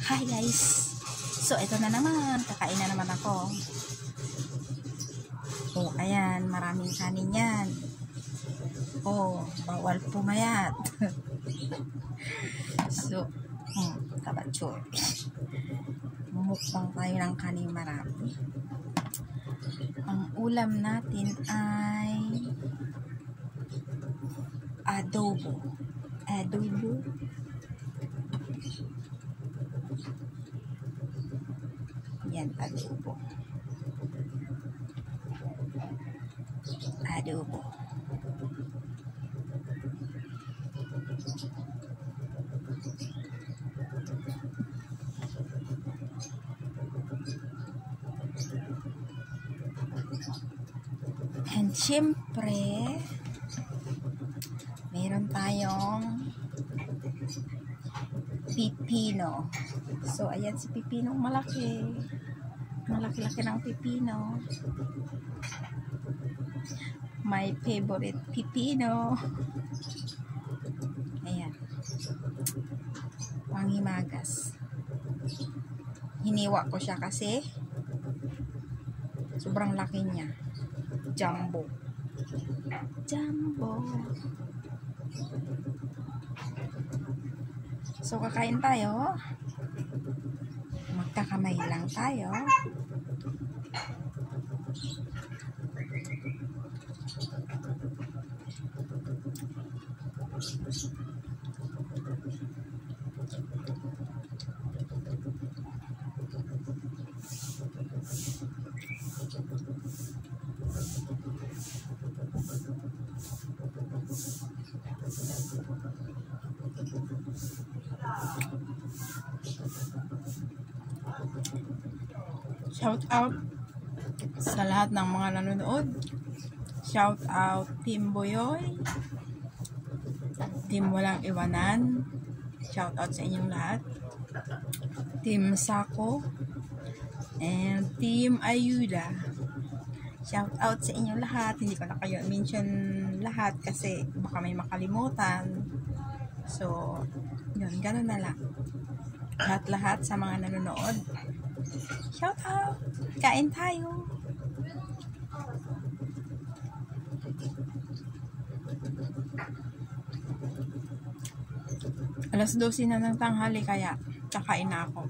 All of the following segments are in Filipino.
Hi guys! So ito na naman, kakain na naman ako. Oh, ayan, maraming kanin yan. Oh, bawal pumayat. So, tabatsyo. Mumukbang tayo ng kanin marami. Ang ulam natin ay adobo. Yan, adobo. And syempre, meron tayong pipino. So, ayan si pipino, malaki. Malaki-laki ng pipino. My favorite pipino. Ayan. Panghimagas. Hiniwa ko siya kasi sobrang laki niya. Jumbo. So, kakain tayo. Magkakamay lang tayo. Shout out sa lahat ng mga nanonood. Shout out Team Boyoy, Team Walang Iwanan. Shout out sa inyong lahat. Team Sako and Team Ayuda. Shout out sa inyong lahat. Hindi ko na kayo mention lahat kasi baka may makalimutan. So, yun, ganun na lang. Lahat-lahat sa mga nanonood. Shout out! Kain tayo! Alas 12 na ng tanghali kaya kakain na ako.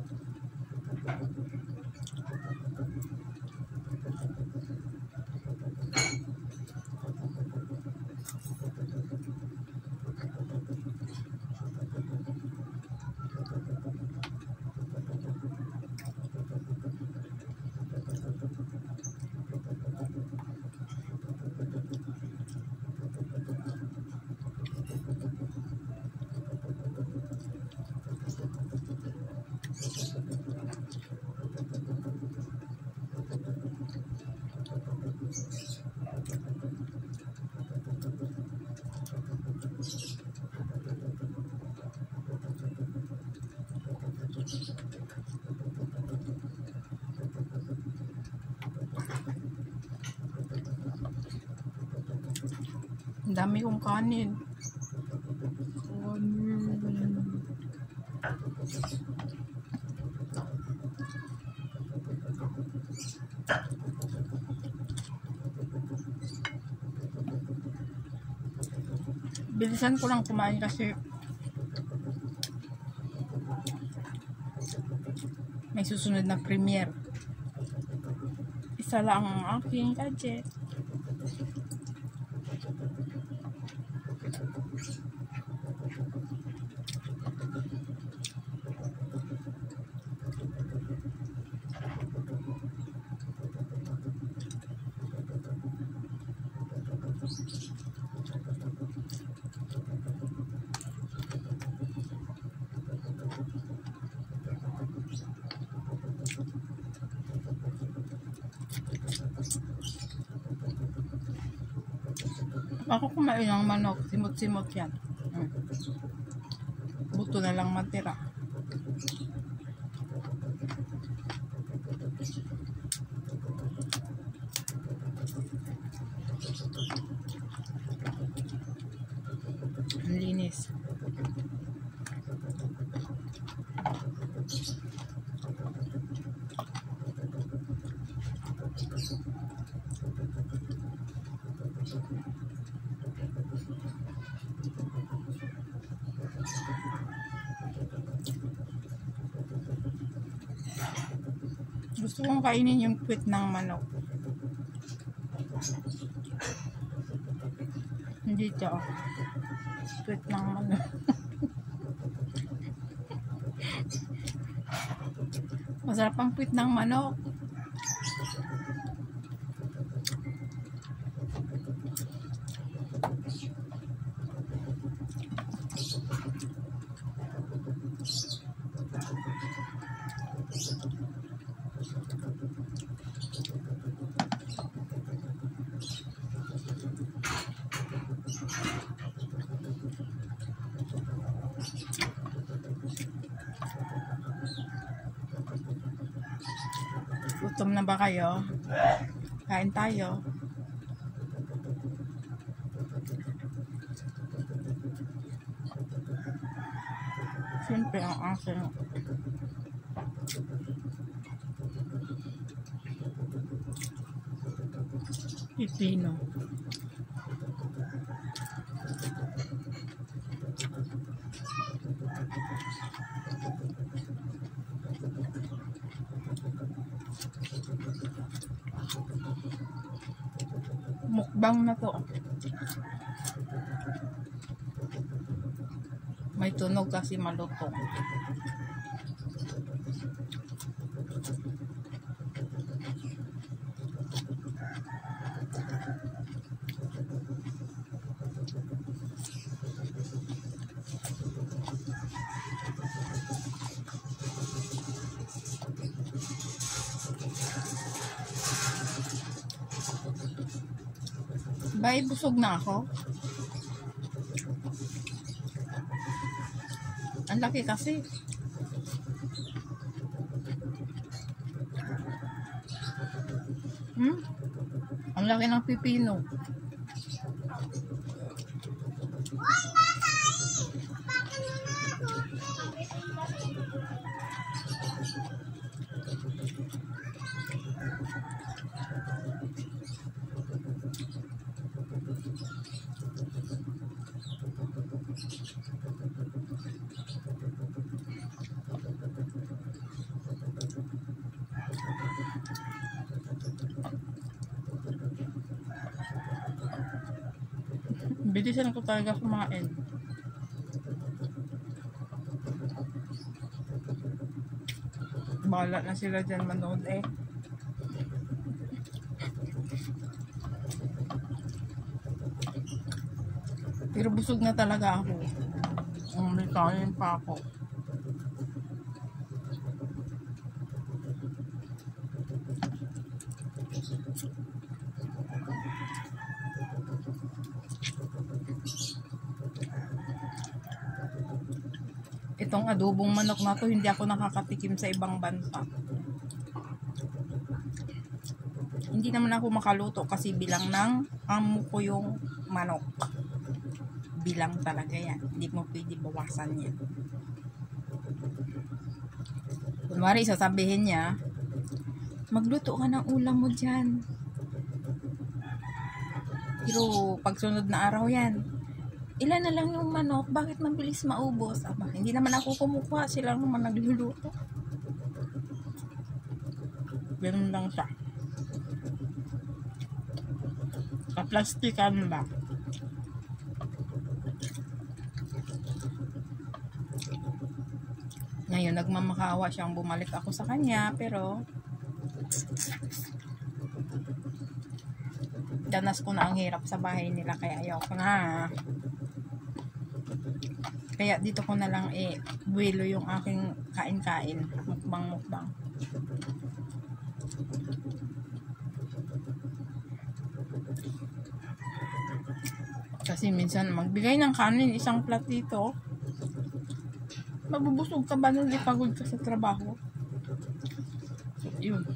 Ang dami kong kanin. Bilisan ko lang kumain kasi may susunod na premiere. Isa lang ang aking gadget. Ako kumain ng manok, simot-simot yan. Buto na lang matira. Ang linis. Gusto kong kainin yung puwit ng manok. Hindi ito. Puwit ng manok. Masarap ang puwit ng manok. Gutom na ba kayo? Kain tayo. Siyempre ang aking pipino. Mukbang na to. May tunog kasi malutong. Bay, busog na ako. Ang laki kasi. Ang laki ng pipino. Bilisan ko talaga kumain. Bahala na sila dyan manood eh. Pero busog na talaga ako. May kain pa ako. Itong adobong manok na to, hindi ako nakakatikim sa ibang bansa. Hindi naman ako makaluto kasi bilang ng amo ko yung manok. Bilang talaga yan. Hindi mo pwede bawasan yan. Kunwari, sasabihin niya, magluto ka ng ulam mo dyan. Pero pagsunod na araw yan, ilan na lang yung manok, bakit mabilis maubos? Aba, hindi naman ako kumukuha, sila naman nagluluto. Ganun lang siya. Kaplastikan ba? Ngayon, nagmamakawa siyang bumalik ako sa kanya, pero danas ko na ang hirap sa bahay nila, kaya ayoko na. Kaya dito ko na lang buwelo yung aking kain-kain, mukbang-mukbang. Kasi minsan magbigay ng kanin isang platito, mabubusog ka ba nung di pagod ka sa trabaho? Yun.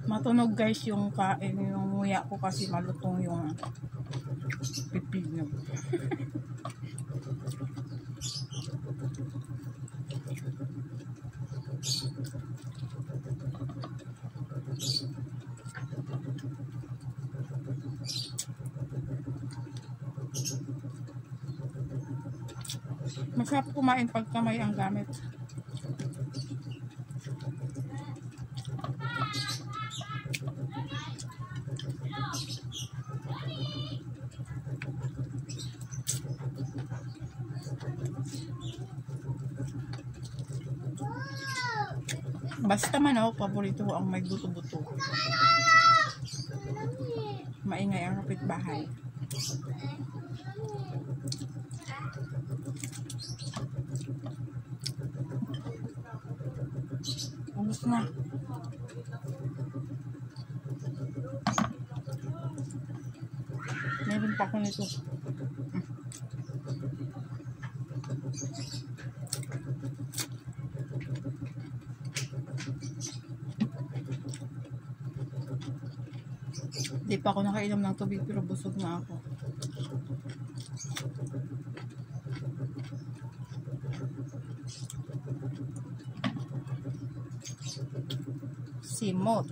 Matunog guys yung kain, yung nguya ko kasi malutong yung pipino. Masarap kumain pag kamay ang gamit. Basta manok, paborito ko ang may buto-buto. Maingay ang kapitbahay. Ubus na. Meron pa ko nito. Di pa ako nakainom ng tubig pero busog na ako. Simot.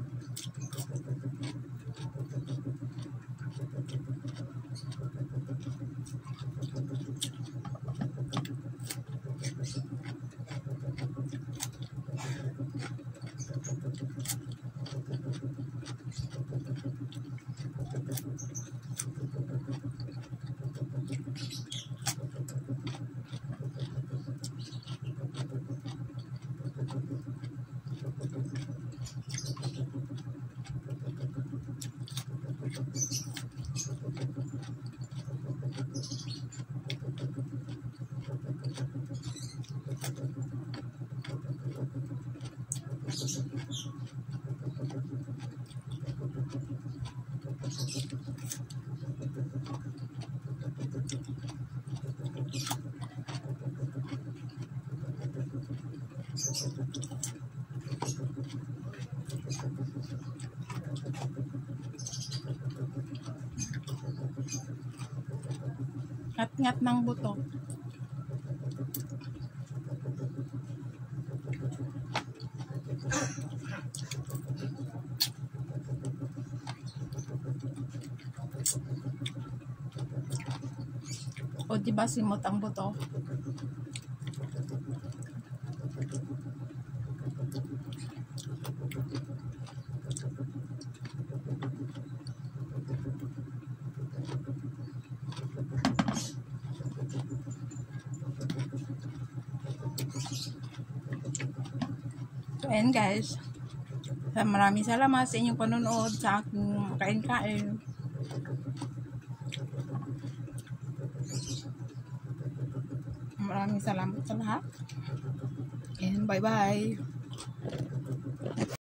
Ngat-ngat ng buto. O diba simot ang buto? So, ayan guys. Maraming salamat sa inyong panonood sa aking kain-kain. Maraming salamat sa lahat. And bye-bye.